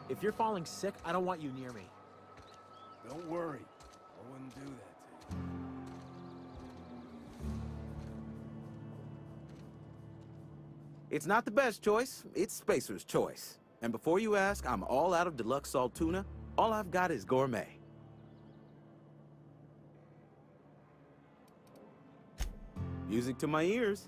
If you're falling sick, I don't want you near me. Don't worry. I wouldn't do that to you. It's not the best choice, it's Spacer's choice. And before you ask, I'm all out of deluxe salt tuna. All I've got is gourmet. Music to my ears.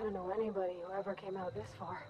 don't know anybody who ever came out this far.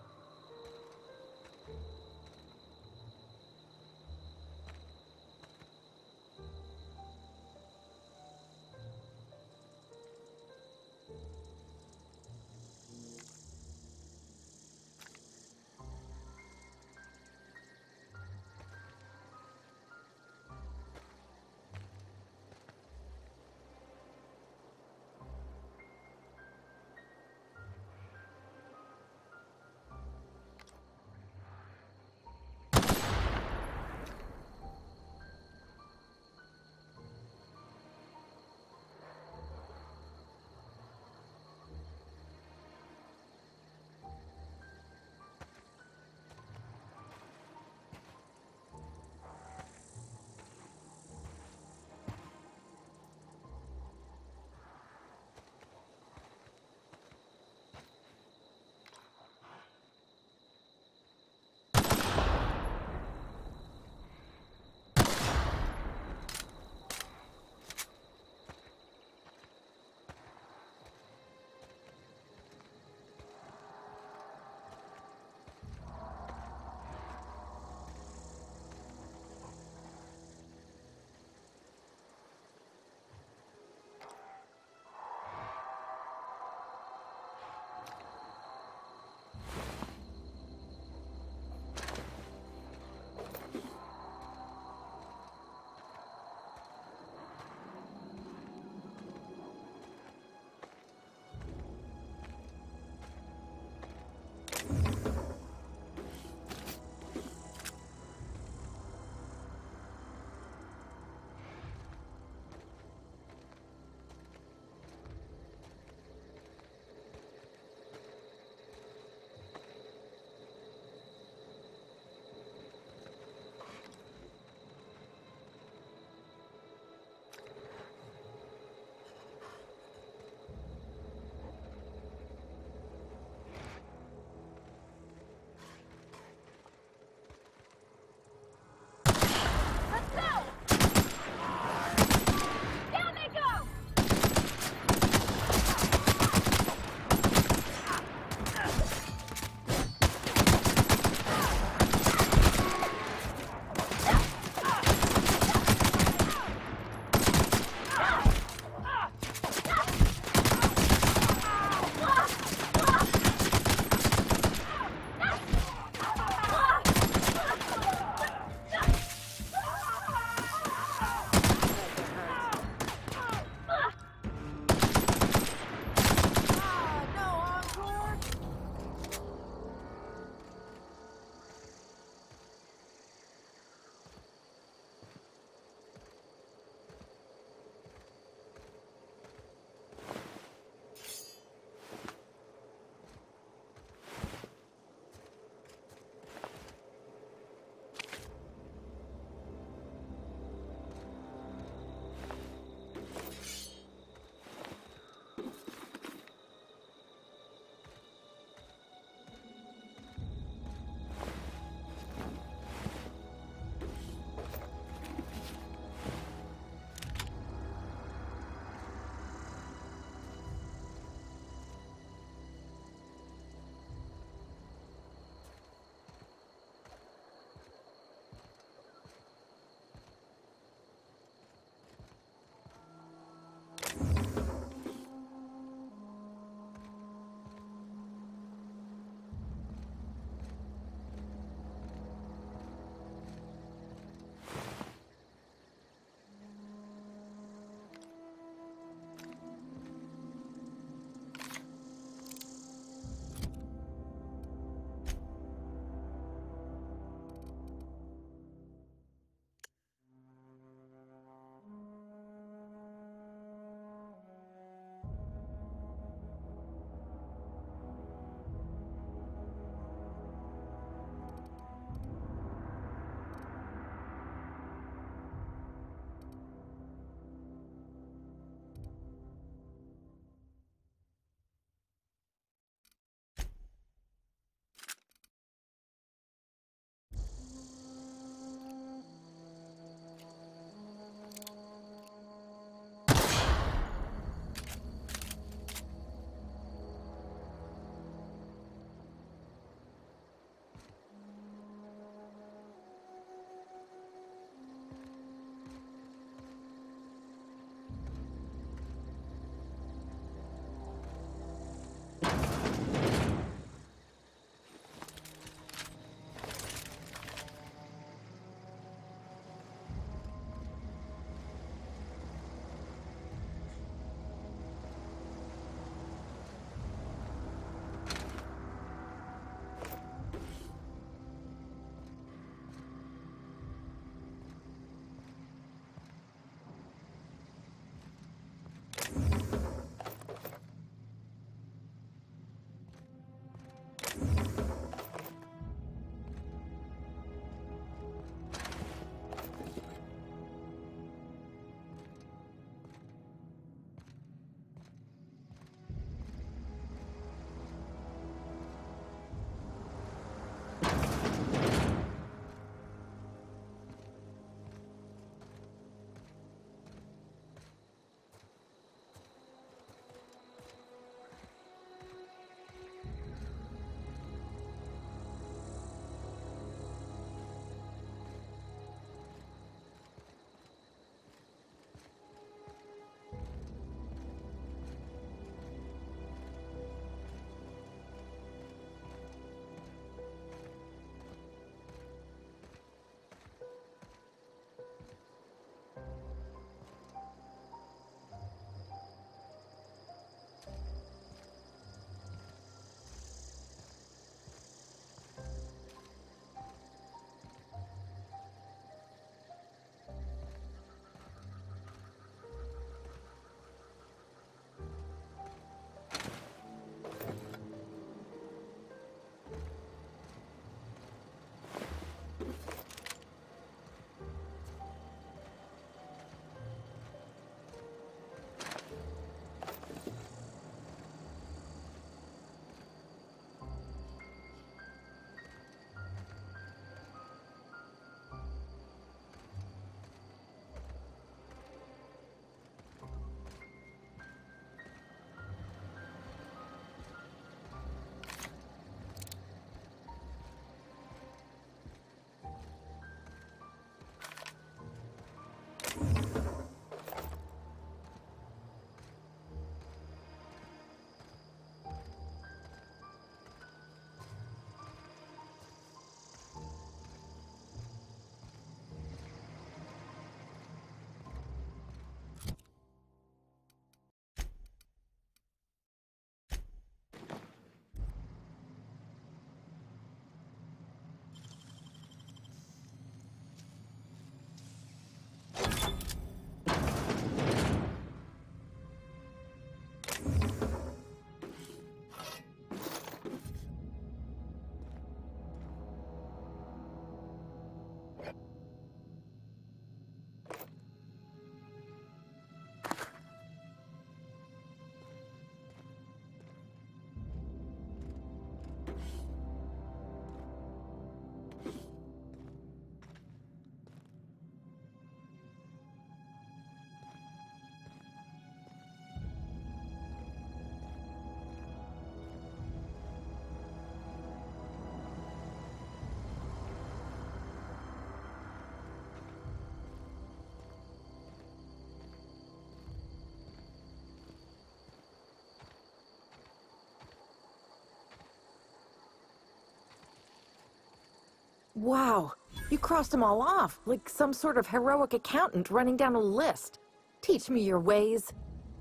Wow, you crossed them all off, like some sort of heroic accountant running down a list. Teach me your ways.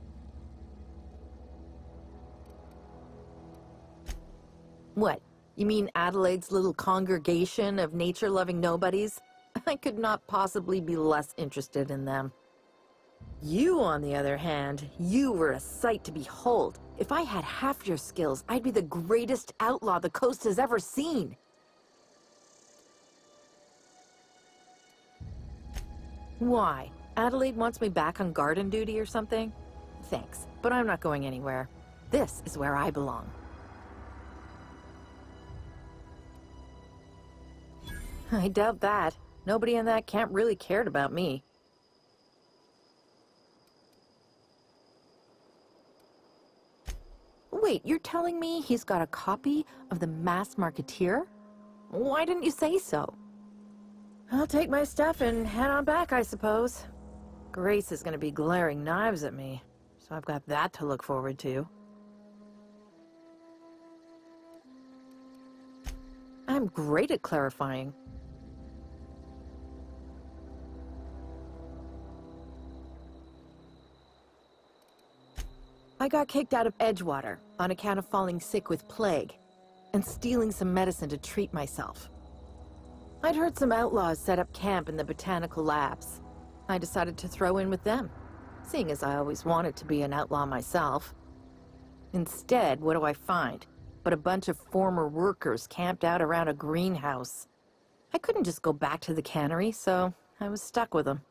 What? You mean Adelaide's little congregation of nature-loving nobodies? I could not possibly be less interested in them. You, on the other hand, you were a sight to behold. If I had half your skills, I'd be the greatest outlaw the coast has ever seen. Why? Adelaide wants me back on garden duty or something? Thanks, but I'm not going anywhere. This is where I belong. I doubt that. Nobody in that camp really cared about me. Wait, you're telling me he's got a copy of the Masked Marketeer? Why didn't you say so? I'll take my stuff and head on back, I suppose. Grace is gonna be glaring knives at me, so I've got that to look forward to. I'm great at clarifying. I got kicked out of Edgewater on account of falling sick with plague and stealing some medicine to treat myself. I'd heard some outlaws set up camp in the botanical labs. I decided to throw in with them, seeing as I always wanted to be an outlaw myself. Instead, what do I find? But a bunch of former workers camped out around a greenhouse. I couldn't just go back to the cannery, so I was stuck with them.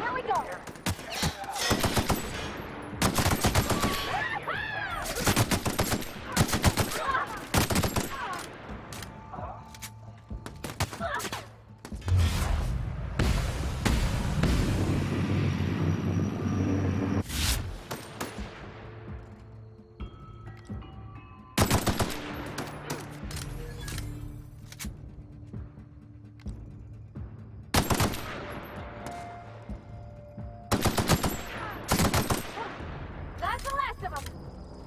Here we go. That's the last of them.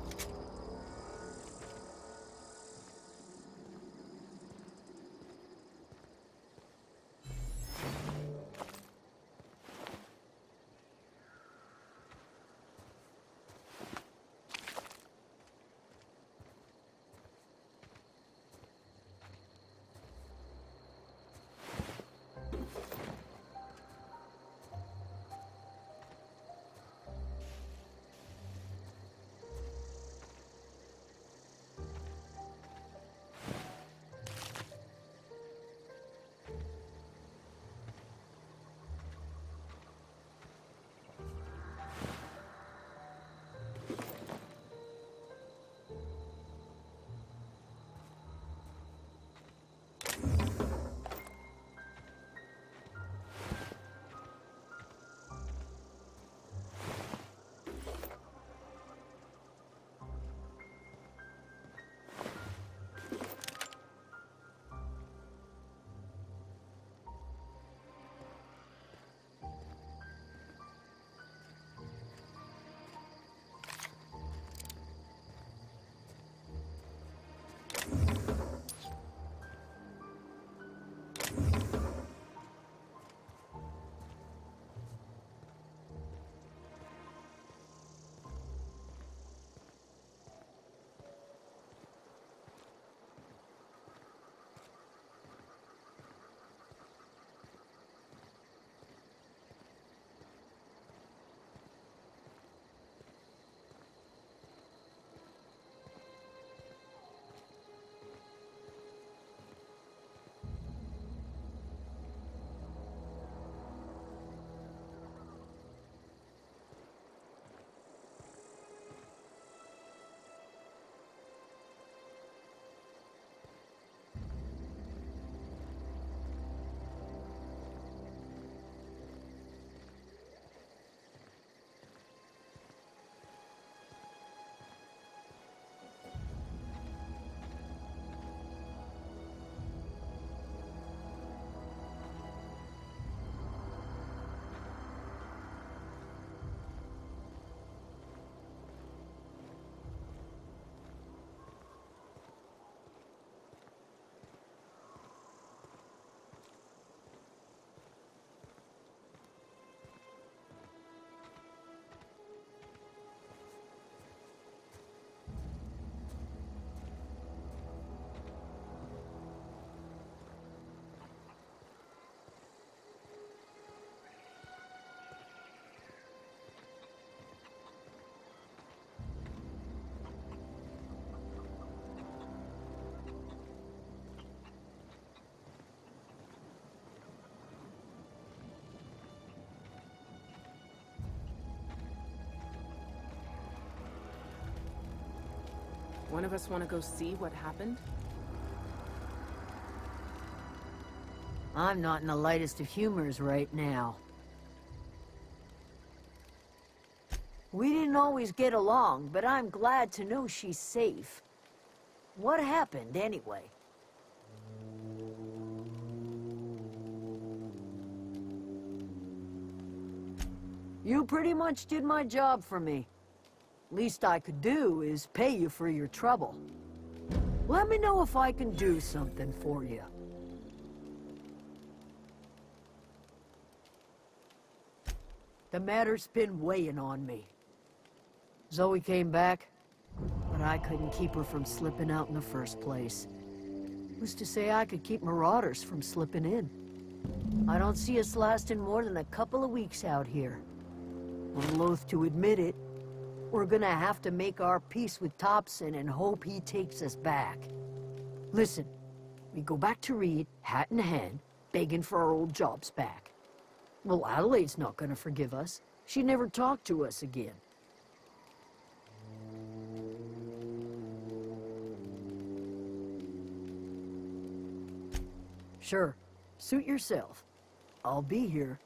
One of us want to go see what happened? I'm not in the lightest of humors right now. We didn't always get along, but I'm glad to know she's safe. What happened, anyway? You pretty much did my job for me. Least I could do is pay you for your trouble. Let me know if I can do something for you. The matter's been weighing on me. Zoe came back, but I couldn't keep her from slipping out in the first place. Who's to say I could keep marauders from slipping in? I don't see us lasting more than a couple of weeks out here. I'm loath to admit it. We're gonna have to make our peace with Thompson and hope he takes us back. Listen, we go back to Reed, hat in hand, begging for our old jobs back. Well, Adelaide's not gonna forgive us. She never talked to us again. Sure, suit yourself. I'll be here.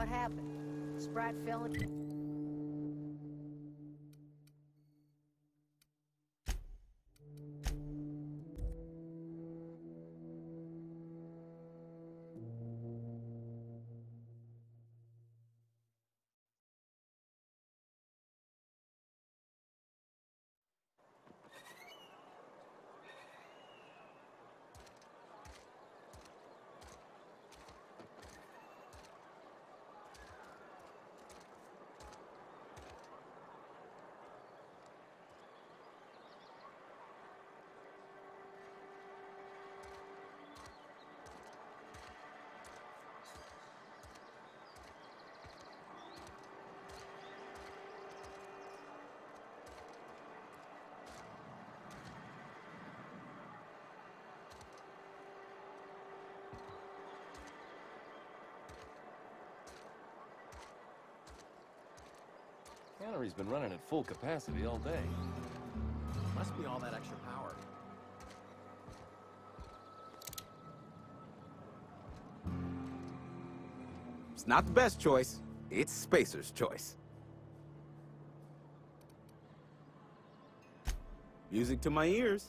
What happened? Sprat fell in... Cannery's been running at full capacity all day. Must be all that extra power. It's not the best choice. It's Spacer's choice. Music to my ears.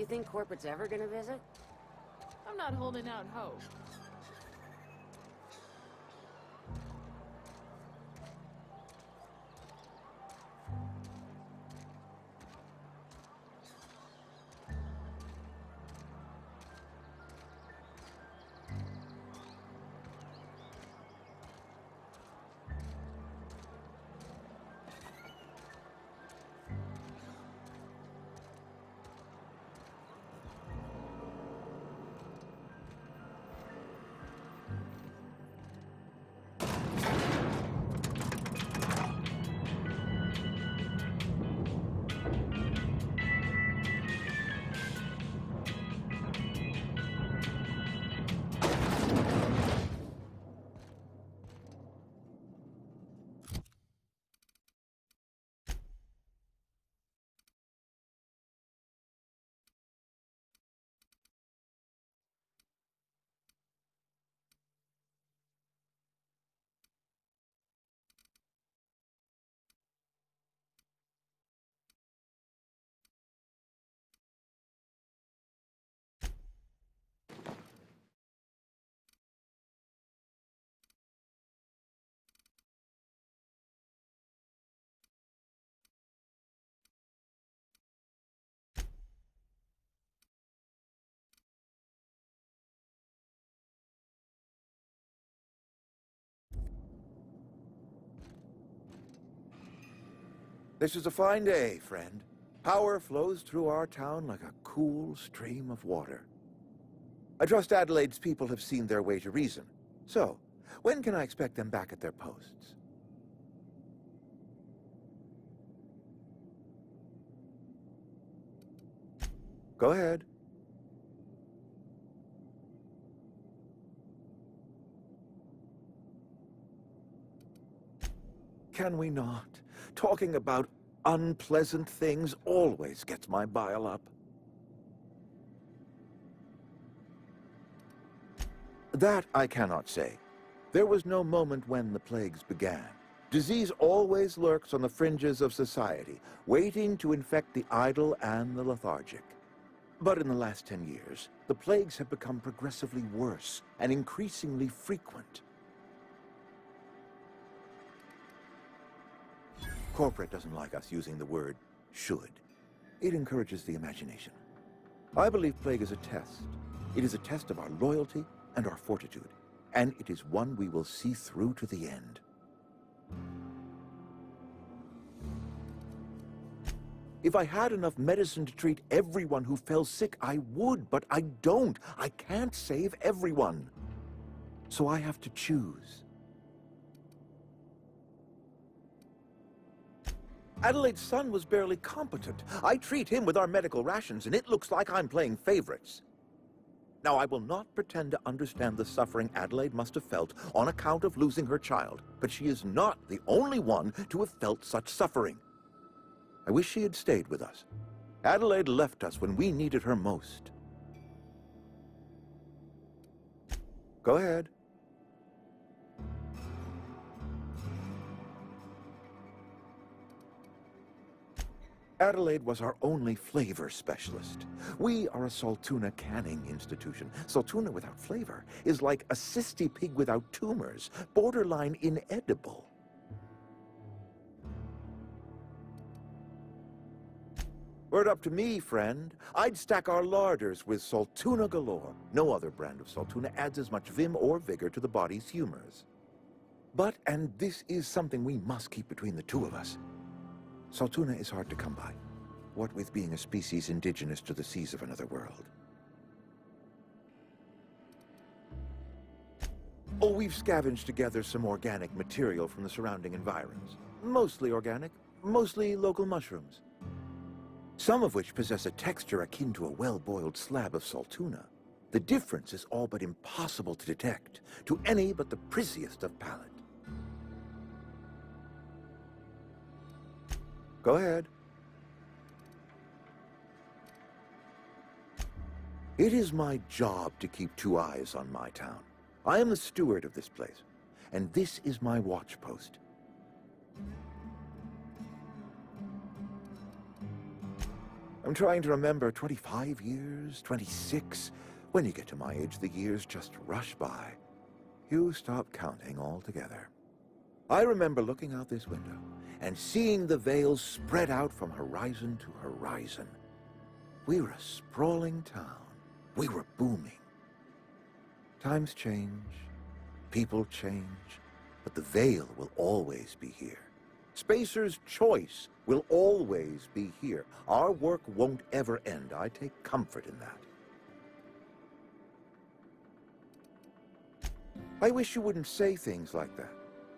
You think corporate's ever gonna visit? I'm not holding out hope. This is a fine day, friend. Power flows through our town like a cool stream of water. I trust Adelaide's people have seen their way to reason. So, when can I expect them back at their posts? Go ahead. Can we not? Talking about unpleasant things always gets my bile up. That I cannot say. There was no moment when the plagues began. Disease always lurks on the fringes of society, waiting to infect the idle and the lethargic. But in the last 10 years, the plagues have become progressively worse and increasingly frequent. Corporate doesn't like us using the word should. It encourages the imagination. I believe plague is a test. It is a test of our loyalty and our fortitude, and it is one we will see through to the end. If I had enough medicine to treat everyone who fell sick, I would, but I don't. I can't save everyone. So I have to choose. Adelaide's son was barely competent. I treat him with our medical rations, and it looks like I'm playing favorites. Now, I will not pretend to understand the suffering Adelaide must have felt on account of losing her child, but she is not the only one to have felt such suffering. I wish she had stayed with us. Adelaide left us when we needed her most. Go ahead. Adelaide was our only flavor specialist. We are a Saltuna canning institution. Saltuna without flavor is like a cysty pig without tumors, borderline inedible. Were it up to me, friend, I'd stack our larders with Saltuna galore. No other brand of Saltuna adds as much vim or vigor to the body's humors. But, and this is something we must keep between the two of us, Saltuna is hard to come by, what with being a species indigenous to the seas of another world. Oh, we've scavenged together some organic material from the surrounding environs. Mostly organic, mostly local mushrooms. Some of which possess a texture akin to a well-boiled slab of Saltuna. The difference is all but impossible to detect to any but the prissiest of palate. Go ahead. It is my job to keep two eyes on my town. I am the steward of this place, and this is my watch post. I'm trying to remember 25 years, 26. When you get to my age, the years just rush by. You stop counting altogether. I remember looking out this window and seeing the Vales spread out from horizon to horizon. We were a sprawling town. We were booming. Times change, people change, but the Vale will always be here. Spacer's Choice will always be here. Our work won't ever end. I take comfort in that. I wish you wouldn't say things like that.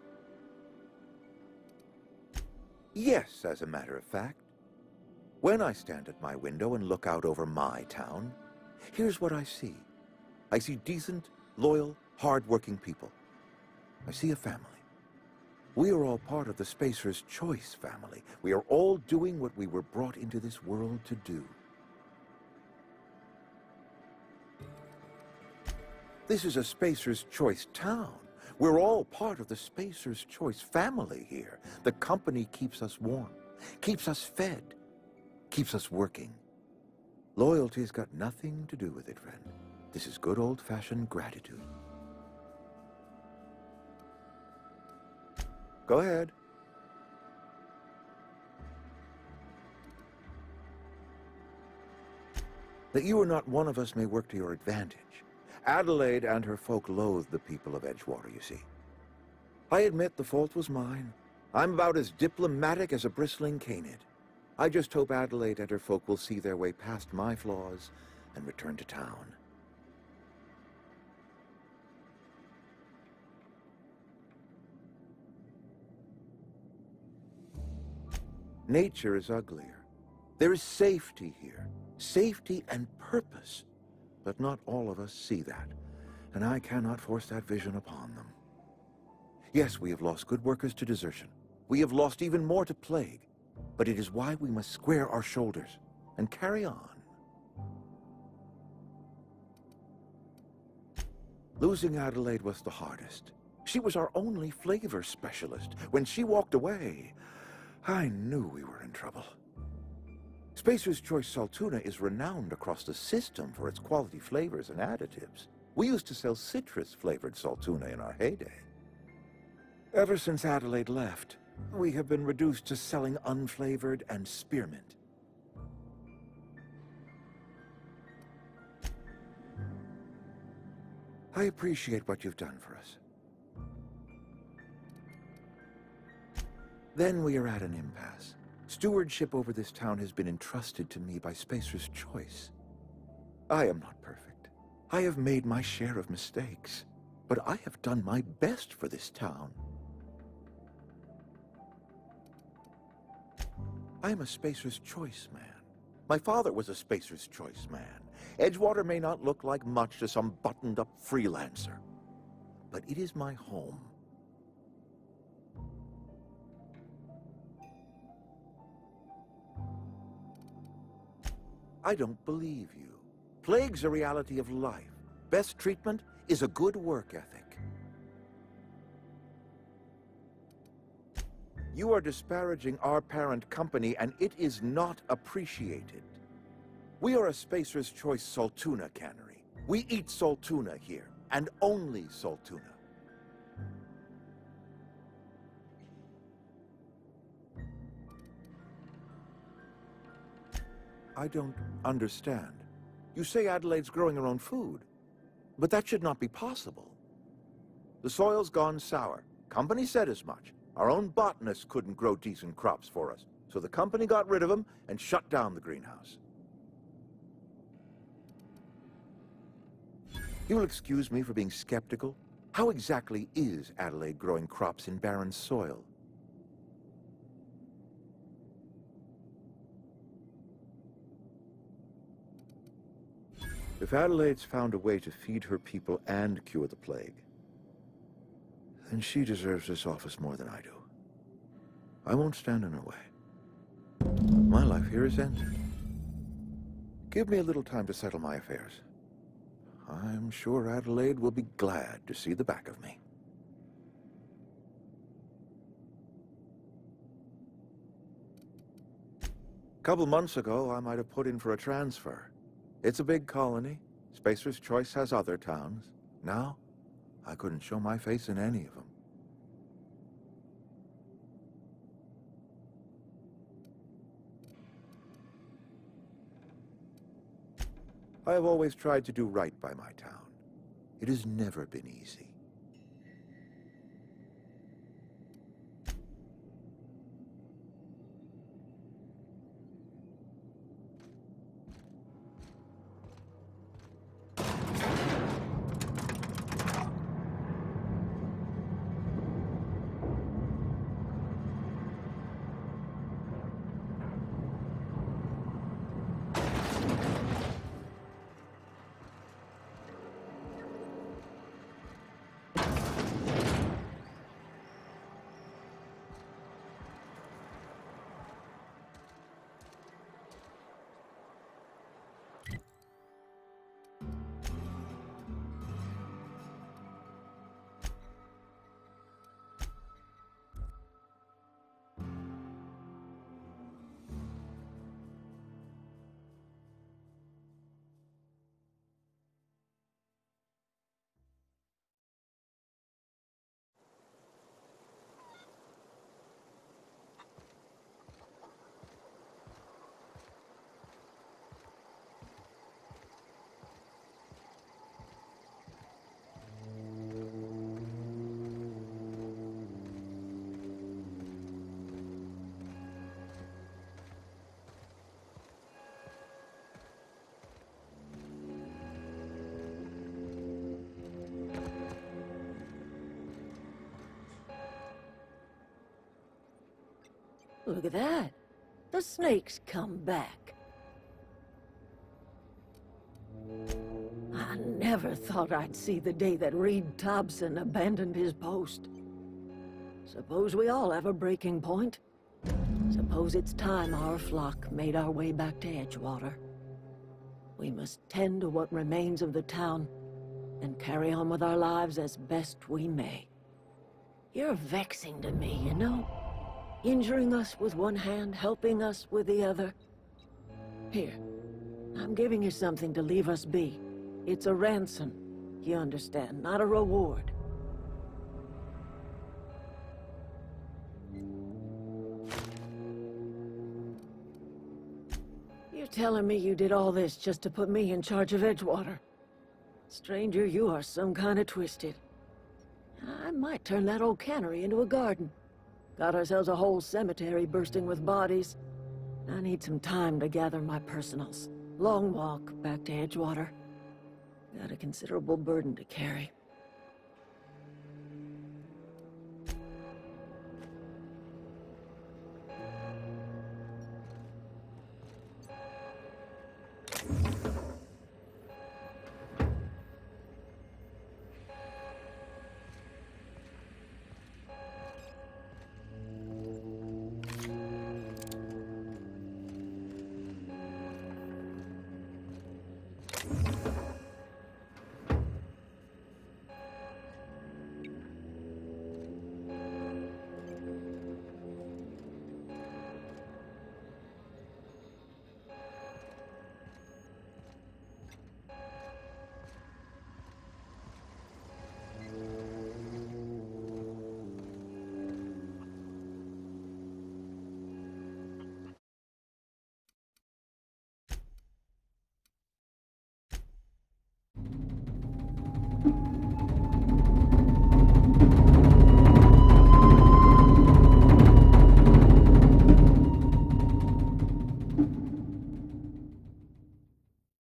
Yes, as a matter of fact. When I stand at my window and look out over my town, here's what I see. I see decent, loyal, hard-working people. I see a family. We are all part of the Spacer's Choice family. We are all doing what we were brought into this world to do. This is a Spacer's Choice town. We're all part of the Spacer's Choice family here. The company keeps us warm, keeps us fed, keeps us working. Loyalty's got nothing to do with it, friend. This is good old-fashioned gratitude. Go ahead. That you are not one of us may work to your advantage. Adelaide and her folk loathe the people of Edgewater, you see. I admit the fault was mine. I'm about as diplomatic as a bristling canid. I just hope Adelaide and her folk will see their way past my flaws and return to town. Nature is uglier. There is safety here. Safety and purpose. But not all of us see that, and I cannot force that vision upon them. Yes, we have lost good workers to desertion. We have lost even more to plague. But it is why we must square our shoulders and carry on. Losing Adelaide was the hardest. She was our only flavor specialist. When she walked away, I knew we were in trouble. Spacer's Choice Salt Tuna is renowned across the system for its quality flavors and additives. We used to sell citrus-flavored salt tuna in our heyday. Ever since Adelaide left, we have been reduced to selling unflavored and spearmint. I appreciate what you've done for us. Then we are at an impasse. Stewardship over this town has been entrusted to me by Spacer's Choice. I am not perfect. I have made my share of mistakes, but I have done my best for this town. I am a Spacer's Choice man. My father was a Spacer's Choice man. Edgewater may not look like much to some buttoned-up freelancer, but it is my home. I don't believe you. Plague's a reality of life. Best treatment is a good work ethic. You are disparaging our parent company, and it is not appreciated. We are a Spacer's Choice salt tuna cannery. We eat salt tuna here, and only salt tuna. I don't understand. You say Adelaide's growing her own food, but that should not be possible. The soil's gone sour. Company said as much. Our own botanists couldn't grow decent crops for us, so the company got rid of them and shut down the greenhouse. You'll excuse me for being skeptical. How exactly is Adelaide growing crops in barren soil? If Adelaide's found a way to feed her people and cure the plague, then she deserves this office more than I do. I won't stand in her way. My life here is ended. Give me a little time to settle my affairs. I'm sure Adelaide will be glad to see the back of me. Couple months ago, I might have put in for a transfer. It's a big colony. Spacer's Choice has other towns. Now, I couldn't show my face in any of them. I have always tried to do right by my town. It has never been easy. Look at that. The snake's come back. I never thought I'd see the day that Reed Thompson abandoned his post. Suppose we all have a breaking point. Suppose it's time our flock made our way back to Edgewater. We must tend to what remains of the town and carry on with our lives as best we may. You're vexing to me, you know? Injuring us with one hand, helping us with the other. Here, I'm giving you something to leave us be. It's a ransom, you understand, not a reward. You're telling me you did all this just to put me in charge of Edgewater? Stranger, you are some kind of twisted. I might turn that old cannery into a garden. Got ourselves a whole cemetery bursting with bodies. I need some time to gather my personals. Long walk back to Edgewater. Got a considerable burden to carry.